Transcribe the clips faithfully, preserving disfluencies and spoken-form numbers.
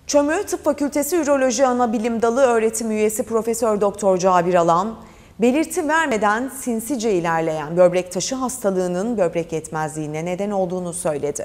ÇÖMÜ Tıp Fakültesi Üroloji Anabilim Dalı öğretim üyesi Profesör Doktor Cabir Alan, belirti vermeden sinsice ilerleyen böbrek taşı hastalığının böbrek yetmezliğine neden olduğunu söyledi.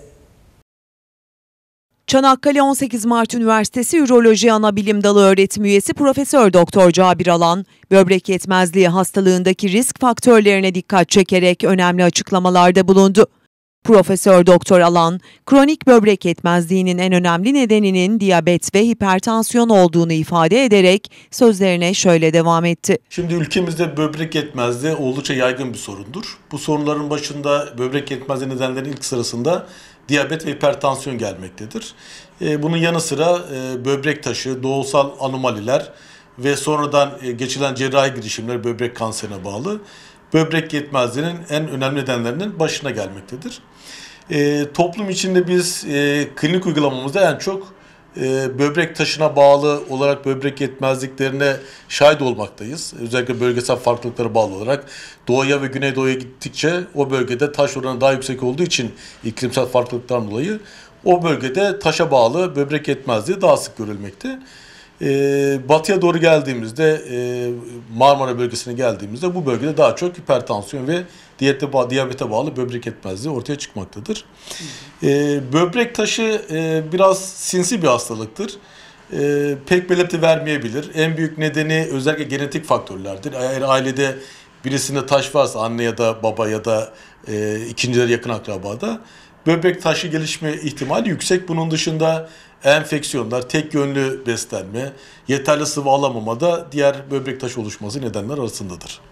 Çanakkale on sekiz Mart Üniversitesi Üroloji Anabilim Dalı öğretim üyesi Profesör Doktor Cabir Alan, böbrek yetmezliği hastalığındaki risk faktörlerine dikkat çekerek önemli açıklamalarda bulundu. Profesör Doktor Alan, kronik böbrek yetmezliğinin en önemli nedeninin diyabet ve hipertansiyon olduğunu ifade ederek sözlerine şöyle devam etti. Şimdi ülkemizde böbrek yetmezliği oldukça yaygın bir sorundur. Bu sorunların başında böbrek yetmezliği nedenlerinin ilk sırasında diyabet ve hipertansiyon gelmektedir. Bunun yanı sıra böbrek taşı, doğusal anomaliler ve sonradan geçilen cerrahi girişimler böbrek kanserine bağlı böbrek yetmezliğinin en önemli nedenlerinin başına gelmektedir. E, toplum içinde biz e, klinik uygulamamızda en çok e, böbrek taşına bağlı olarak böbrek yetmezliklerine şahit olmaktayız. Özellikle bölgesel farklılıklara bağlı olarak doğuya ve güneydoğuya gittikçe o bölgede taş oranı daha yüksek olduğu için iklimsel farklılıktan dolayı o bölgede taşa bağlı böbrek yetmezliği daha sık görülmekte. Ee, batıya doğru geldiğimizde, e, Marmara bölgesine geldiğimizde bu bölgede daha çok hipertansiyon ve diyete, diyabete bağlı böbrek yetmezliği ortaya çıkmaktadır. Ee, böbrek taşı e, biraz sinsi bir hastalıktır. E, pek belirti vermeyebilir. En büyük nedeni özellikle genetik faktörlerdir. Eğer ailede birisinde taş varsa, anne ya da baba ya da e, ikincileri yakın akrabada, böbrek taşı gelişme ihtimali yüksek. Bunun dışında enfeksiyonlar, tek yönlü beslenme, yeterli sıvı alamama da diğer böbrek taşı oluşması nedenler arasındadır.